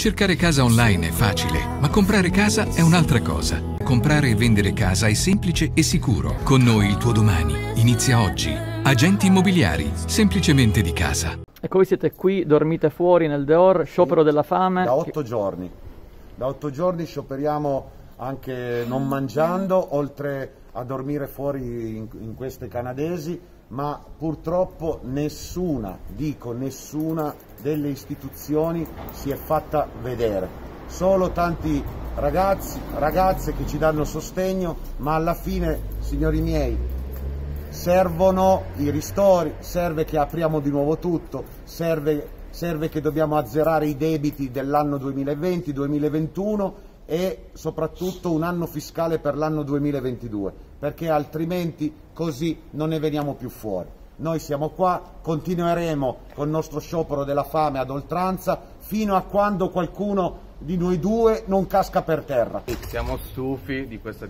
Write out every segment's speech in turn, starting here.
Cercare casa online è facile, ma comprare casa è un'altra cosa. Comprare e vendere casa è semplice e sicuro. Con noi il tuo domani inizia oggi. Agenti immobiliari, semplicemente di casa. Ecco, voi siete qui, dormite fuori nel Deor, sciopero della fame. Da 8 giorni. Da 8 giorni scioperiamo anche non mangiando, oltre a dormire fuori in queste canadesi, ma purtroppo nessuna, dico nessuna, delle istituzioni si è fatta vedere. Solo tanti ragazzi, ragazze che ci danno sostegno, ma alla fine, signori miei, servono i ristori, serve che apriamo di nuovo tutto, serve che dobbiamo azzerare i debiti dell'anno 2020-2021 e soprattutto un anno fiscale per l'anno 2022, perché altrimenti così non ne veniamo più fuori. Noi siamo qua, continueremo con il nostro sciopero della fame ad oltranza fino a quando qualcuno di noi due non casca per terra. Siamo stufi di questa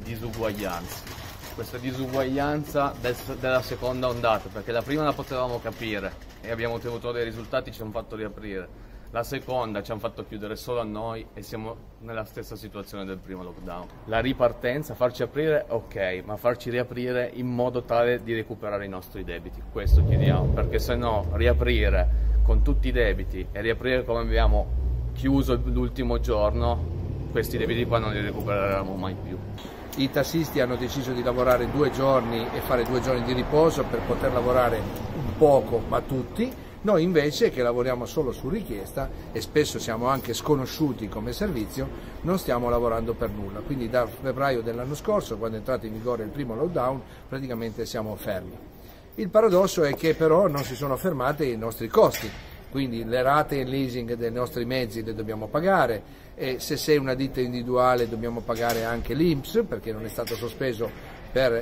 disuguaglianza della seconda ondata, perché la prima la potevamo capire e abbiamo ottenuto dei risultati, ci hanno fatto riaprire. La seconda ci hanno fatto chiudere solo a noi e siamo nella stessa situazione del primo lockdown. La ripartenza, farci aprire, ok, ma farci riaprire in modo tale di recuperare i nostri debiti. Questo chiediamo, perché se no riaprire con tutti i debiti e riaprire come abbiamo chiuso l'ultimo giorno, questi debiti qua non li recupereremo mai più. I tassisti hanno deciso di lavorare 2 giorni e fare 2 giorni di riposo per poter lavorare un poco, ma tutti. Noi invece, che lavoriamo solo su richiesta e spesso siamo anche sconosciuti come servizio, non stiamo lavorando per nulla. Quindi da febbraio dell'anno scorso, quando è entrato in vigore il primo lockdown, praticamente siamo fermi. Il paradosso è che però non si sono fermati i nostri costi, quindi le rate in leasing dei nostri mezzi le dobbiamo pagare, e se sei una ditta individuale dobbiamo pagare anche l'INPS, perché non è stato sospeso per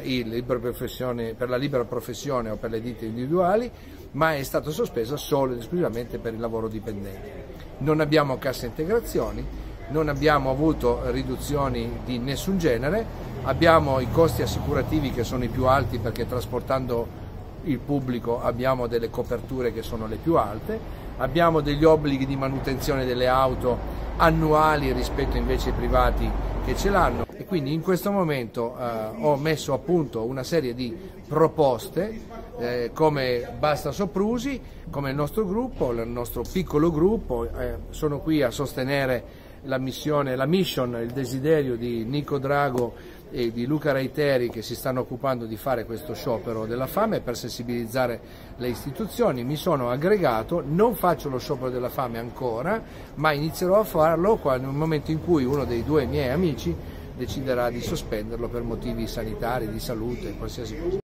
la libera professione o per le ditte individuali, ma è stato sospeso solo ed esclusivamente per il lavoro dipendente. Non abbiamo cassa integrazioni, non abbiamo avuto riduzioni di nessun genere, abbiamo i costi assicurativi che sono i più alti, perché trasportando il pubblico abbiamo delle coperture che sono le più alte, abbiamo degli obblighi di manutenzione delle auto annuali rispetto invece ai privati che ce l'hanno, e quindi in questo momento ho messo a punto una serie di proposte come Basta Soprusi, come il nostro gruppo, il nostro piccolo gruppo. Sono qui a sostenere la mission, il desiderio di Nico Drago e di Luca Reiteri, che si stanno occupando di fare questo sciopero della fame per sensibilizzare le istituzioni. Mi sono aggregato, non faccio lo sciopero della fame ancora, ma inizierò a farlo nel momento in cui uno dei 2 miei amici deciderà di sospenderlo per motivi sanitari, di salute, qualsiasi cosa.